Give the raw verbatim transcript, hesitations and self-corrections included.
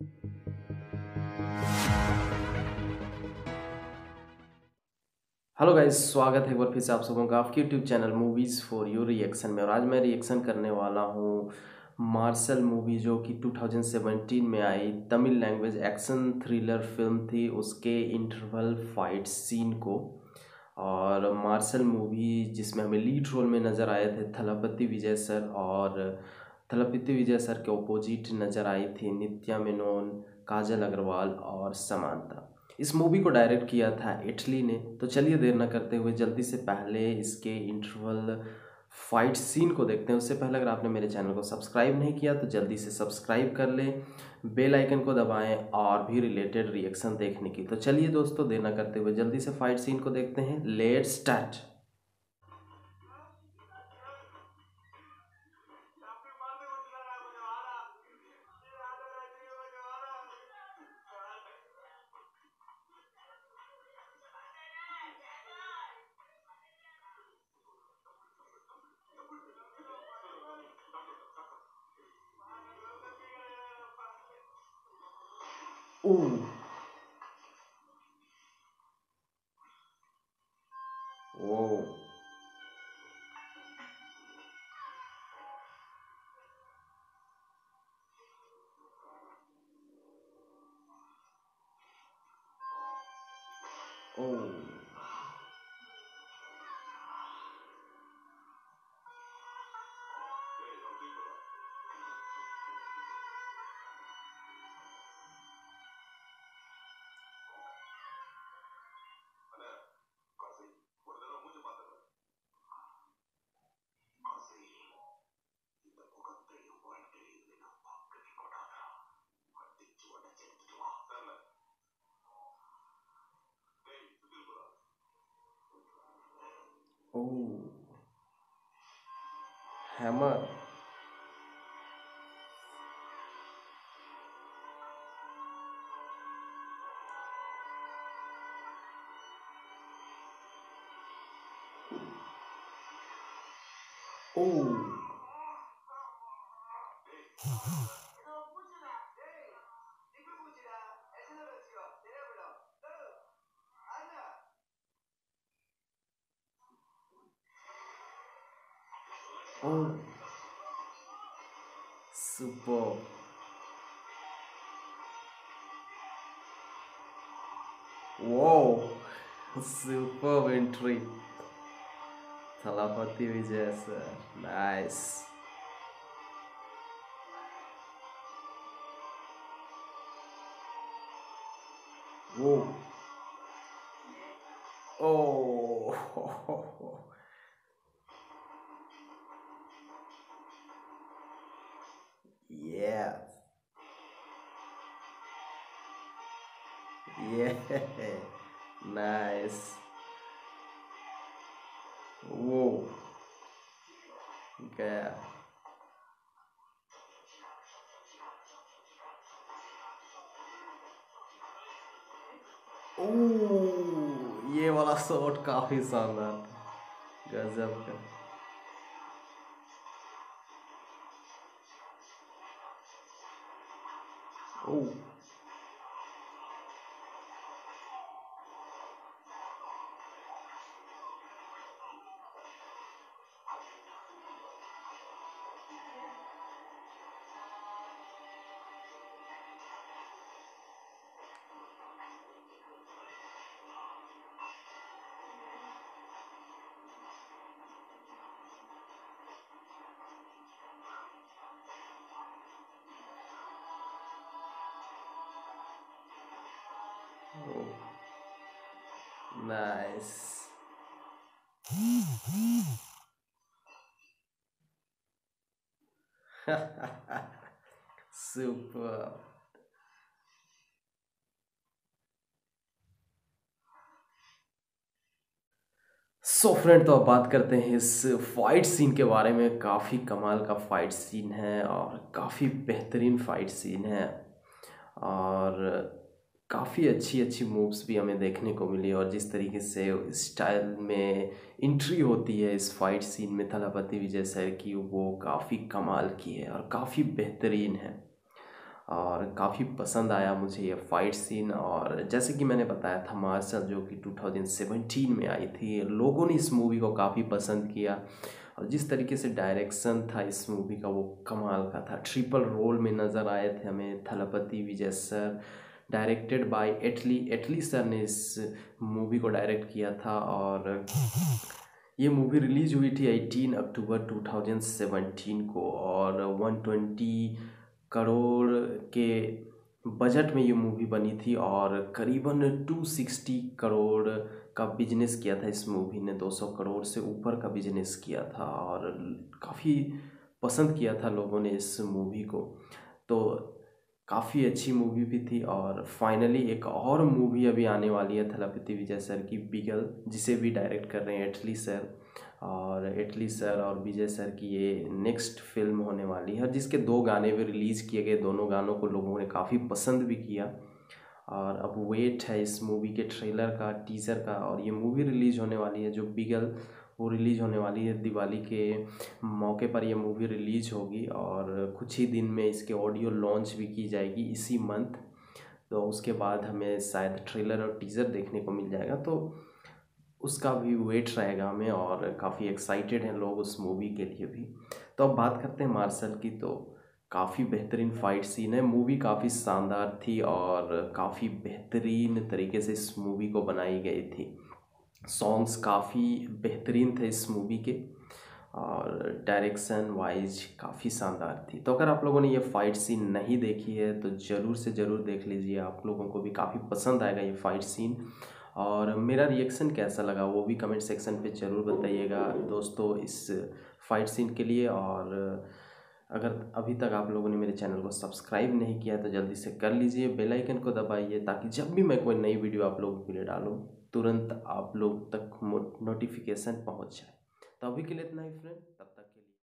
Hello guys, स्वागत है एक बार फिर से आप सबों का आपके YouTube channel movies for you reaction में। और आज मैं रिएक्शन करने वाला हूँ मार्शल मूवी, जो कि टू थाउजेंड सेवेंटीन में आई Tamil language action thriller film थी, उसके इंटरवल फाइट सीन को। और मार्शल मूवी जिसमें हमें लीड रोल में नज़र आए थे थलपति विजय सर, और थलपति विजय सर के ओपोजिट नज़र आई थी नित्या मेनन, काजल अग्रवाल और समांता। इस मूवी को डायरेक्ट किया था एटली ने। तो चलिए देर न करते हुए जल्दी से पहले इसके इंटरवल फाइट सीन को देखते हैं। उससे पहले अगर आपने मेरे चैनल को सब्सक्राइब नहीं किया तो जल्दी से सब्सक्राइब कर लें, बेल आइकन को दबाएं और भी रिलेटेड रिएक्शन देखने की। तो चलिए दोस्तों, देर न करते हुए जल्दी से फाइट सीन को देखते हैं। Let's start. Oh oh oh oh hammer. Oh oh super. Wow, superb entry. Thalapathy Vijay sir. Nice. Whoa. Oh. Yeah. Yeah. Nice. Whoa. Yeah. Oh, ये वाला शॉट काफी शानदार था, गजब का। Oh nice. Super. So friend, तो अब बात करते हैं इस फाइट सीन के बारे में। काफ़ी कमाल का फाइट सीन है और काफ़ी बेहतरीन फाइट सीन है, और काफ़ी अच्छी अच्छी मूव्स भी हमें देखने को मिली। और जिस तरीके से स्टाइल में एंट्री होती है इस फाइट सीन में थलापति विजय सर की, वो काफ़ी कमाल की है और काफ़ी बेहतरीन है। और काफ़ी पसंद आया मुझे ये फाइट सीन। और जैसे कि मैंने बताया था, मार्शल जो कि टू थाउजेंड सेवेंटीन में आई थी, लोगों ने इस मूवी को काफ़ी पसंद किया और जिस तरीके से डायरेक्शन था इस मूवी का वो कमाल का था। ट्रिपल रोल में नज़र आए थे हमें Thalapathy Vijay sir, directed by Atlee Atlee sir ने इस मूवी को डायरेक्ट किया था। और ये मूवी रिलीज हुई थी अठारह अक्टूबर टू थाउजेंड सेवेंटीन को और वन ट्वेंटी करोड़ के बजट में ये मूवी बनी थी और करीबन टू सिक्सटी करोड़ का बिजनेस किया था। इस मूवी ने दो सौ करोड़ से ऊपर का बिजनेस किया था और काफ़ी पसंद किया था लोगों ने इस मूवी को। तो काफ़ी अच्छी मूवी भी थी। और फाइनली एक और मूवी अभी आने वाली है थलापति विजय सर की, बिगल, जिसे भी डायरेक्ट कर रहे हैं एटली सर। और एटली सर और विजय सर की ये नेक्स्ट फिल्म होने वाली है जिसके दो गाने भी रिलीज़ किए गए। दोनों गानों को लोगों ने काफ़ी पसंद भी किया और अब वेट है इस मूवी के ट्रेलर का, टीज़र का। और ये मूवी रिलीज़ होने वाली है जो बिगल, वो रिलीज़ होने वाली है दिवाली के मौके पर ये मूवी रिलीज़ होगी और कुछ ही दिन में इसके ऑडियो लॉन्च भी की जाएगी इसी मंथ। तो उसके बाद हमें शायद ट्रेलर और टीज़र देखने को मिल जाएगा, तो उसका भी वेट रहेगा हमें और काफ़ी एक्साइटेड हैं लोग उस मूवी के लिए भी। तो अब बात करते हैं मार्शल की। तो काफ़ी बेहतरीन फाइट सीन है, मूवी काफ़ी शानदार थी और काफ़ी बेहतरीन तरीके से इस मूवी को बनाई गई थी। सॉन्ग्स काफ़ी बेहतरीन थे इस मूवी के और डायरेक्शन वाइज काफ़ी शानदार थी। तो अगर आप लोगों ने ये फाइट सीन नहीं देखी है तो ज़रूर से ज़रूर देख लीजिए, आप लोगों को भी काफ़ी पसंद आएगा ये फाइट सीन। और मेरा रिएक्शन कैसा लगा वो भी कमेंट सेक्शन पे ज़रूर बताइएगा दोस्तों इस फाइट सीन के लिए। और अगर अभी तक आप लोगों ने मेरे चैनल को सब्सक्राइब नहीं किया है तो जल्दी से कर लीजिए, बेल आइकन को दबाइए ताकि जब भी मैं कोई नई वीडियो आप लोगों के लिए डालूँ तुरंत आप लोग तक नोटिफिकेशन पहुंच जाए। तो अभी के लिए इतना ही फ्रेंड, तब तक